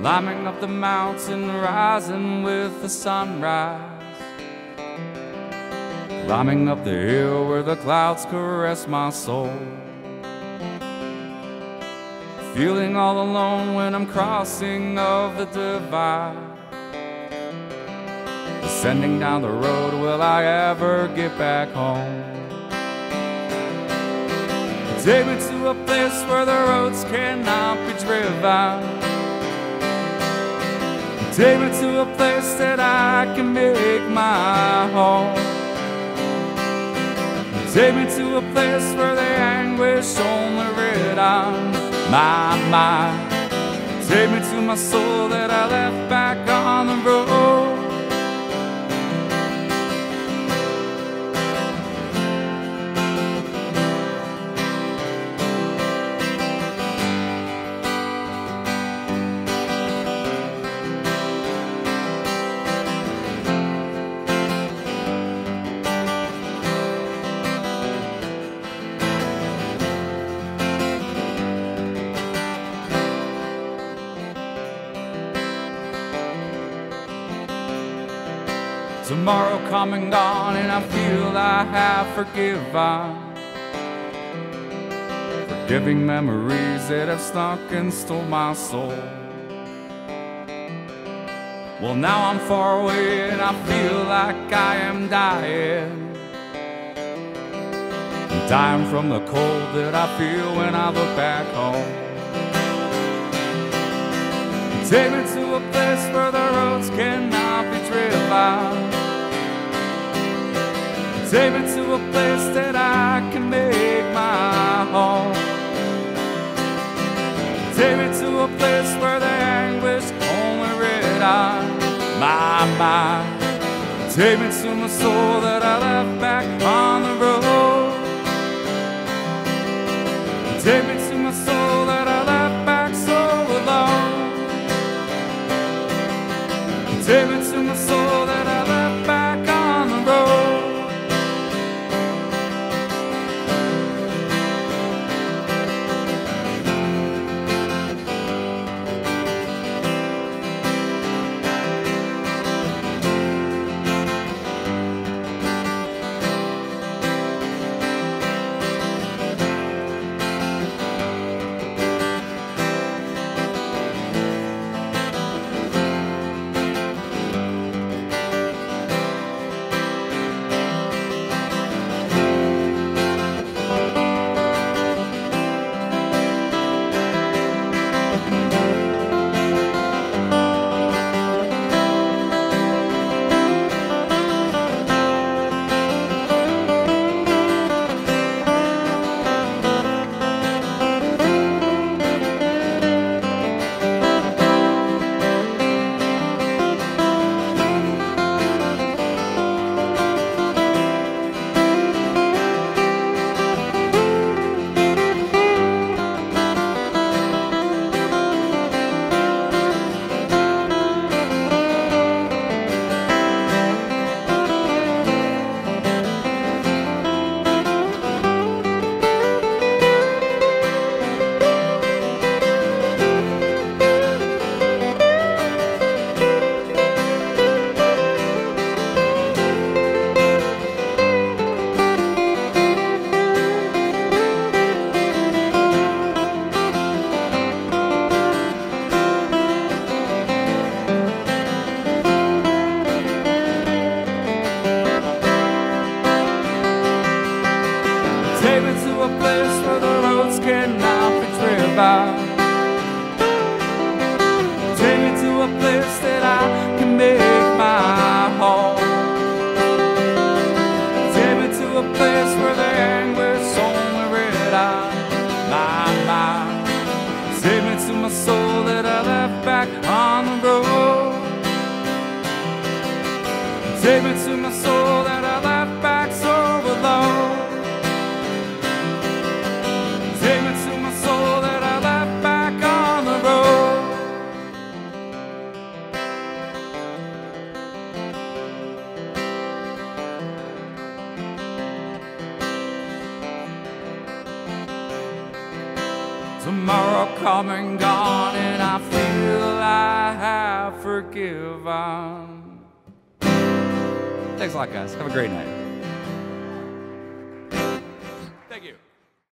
climbing up the mountain, rising with the sunrise, climbing up the hill where the clouds caress my soul, feeling all alone when I'm crossing of the divide, descending down the road, will I ever get back home? Take me to a place where the roads cannot be driven. Take me to a place that I can make my home. Take me to a place where the anguish only written my mind. Take me to my soul that I left back on the road. Tomorrow come and gone, and I feel I have forgiven, forgiving memories that have snuck and stole my soul. Well, now I'm far away and I feel like I am dying, dying from the cold that I feel when I look back home. Take me to a place where the roads cannot be driven. Take me to a place that I can make my home. Take me to a place where the anguish only written my mind. Take me to my soul that I left back on the road. Take me to my soul that I left back so alone. Take me to my soul that I left back on the road. Take me to a place where the roads cannot be driven. Take me to a place that I can make my home. Take me to a place where the anguish only written my mind. Take me to my soul that I left back on the road. Take me to my soul that I left back so alone. Take me to my soul that I left back on the road. Tomorrow come and gone, and I feel I have forgiven. Thanks a lot, guys. Have a great night.